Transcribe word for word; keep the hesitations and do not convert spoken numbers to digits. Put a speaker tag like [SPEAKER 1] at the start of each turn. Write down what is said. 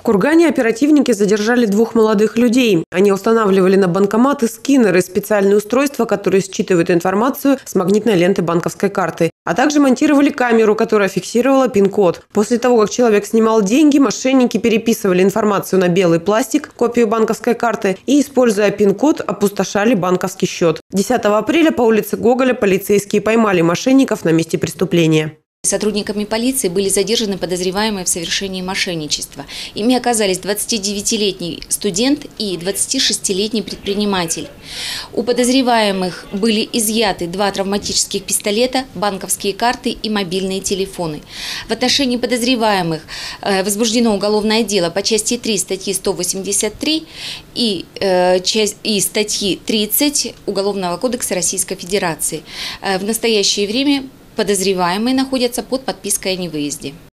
[SPEAKER 1] Кургане оперативники задержали двух молодых людей. Они устанавливали на банкоматы скиннеры – специальные устройства, которые считывают информацию с магнитной ленты банковской карты. А также монтировали камеру, которая фиксировала пин-код. После того, как человек снимал деньги, мошенники переписывали информацию на белый пластик, копию банковской карты, и, используя пин-код, опустошали банковский счет. десятого апреля по улице Гоголя полицейские поймали мошенников на месте преступления.
[SPEAKER 2] Сотрудниками полиции были задержаны подозреваемые в совершении мошенничества. Ими оказались двадцатидевятилетний студент и двадцатишестилетний предприниматель. У подозреваемых были изъяты два травматических пистолета, банковские карты и мобильные телефоны. В отношении подозреваемых возбуждено уголовное дело по части три статьи сто восемьдесят три и, э, часть, и статьи тридцать Уголовного кодекса Российской Федерации. В настоящее время подозреваемые находятся под подпиской о невыезде.